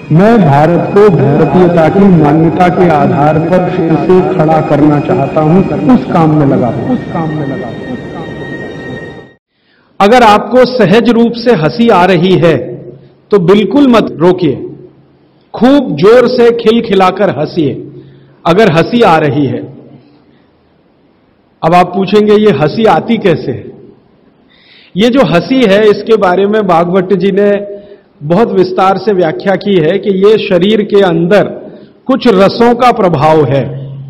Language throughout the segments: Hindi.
मैं भारत को भारतीयता की मान्यता के आधार पर फिर से खड़ा करना चाहता हूं, उस काम में लगा हूं। अगर आपको सहज रूप से हंसी आ रही है तो बिल्कुल मत रोकिए, खूब जोर से खिलखिलाकर हंसिए अगर हंसी आ रही है। अब आप पूछेंगे ये हंसी आती कैसे है? ये जो हंसी है इसके बारे में भागवत जी ने बहुत विस्तार से व्याख्या की है कि ये शरीर के अंदर कुछ रसों का प्रभाव है।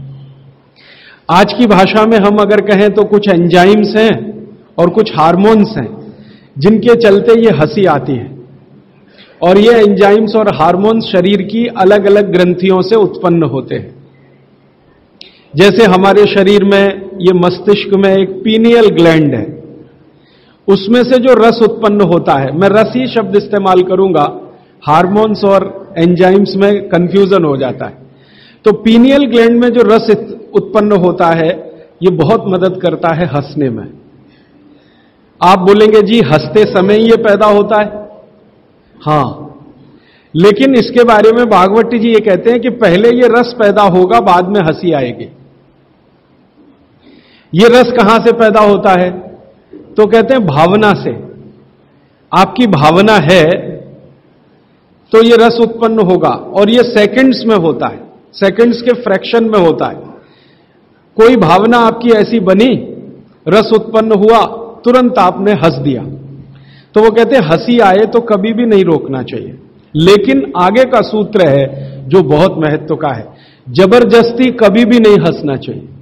आज की भाषा में हम अगर कहें तो कुछ एंजाइम्स हैं और कुछ हार्मोन्स हैं जिनके चलते ये हंसी आती है, और ये एंजाइम्स और हार्मोन्स शरीर की अलग अलग ग्रंथियों से उत्पन्न होते हैं। जैसे हमारे शरीर में ये मस्तिष्क में एक पीनियल ग्लैंड है, उसमें से जो रस उत्पन्न होता है, मैं रस ही शब्द इस्तेमाल करूंगा, हार्मोन्स और एंजाइम्स में कंफ्यूजन हो जाता है। तो पीनियल ग्लैंड में जो रस उत्पन्न होता है ये बहुत मदद करता है हंसने में। आप बोलेंगे जी हंसते समय ये पैदा होता है, हां, लेकिन इसके बारे में भागवत जी ये कहते हैं कि पहले ये रस पैदा होगा, बाद में हंसी आएगी। ये रस कहां से पैदा होता है? तो कहते हैं भावना से। आपकी भावना है तो ये रस उत्पन्न होगा, और ये सेकंड्स में होता है, सेकंड्स के फ्रैक्शन में होता है। कोई भावना आपकी ऐसी बनी, रस उत्पन्न हुआ, तुरंत आपने हंस दिया, तो वो कहते हैं हंसी आए तो कभी भी नहीं रोकना चाहिए। लेकिन आगे का सूत्र है जो बहुत महत्व का है, जबरदस्ती कभी भी नहीं हंसना चाहिए।